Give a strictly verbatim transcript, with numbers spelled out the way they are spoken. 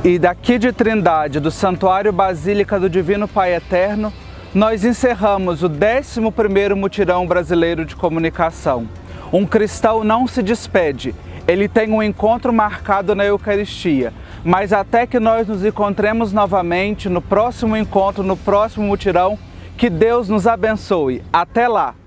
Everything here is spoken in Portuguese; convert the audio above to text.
E daqui de Trindade, do Santuário Basílica do Divino Pai Eterno, nós encerramos o décimo primeiro Mutirão Brasileiro de Comunicação. Um cristão não se despede, ele tem um encontro marcado na Eucaristia, mas até que nós nos encontremos novamente no próximo encontro, no próximo Mutirão, que Deus nos abençoe. Até lá!